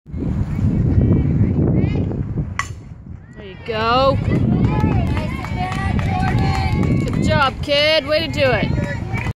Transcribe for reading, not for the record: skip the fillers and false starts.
There you go. Good job, kid. Way to do it.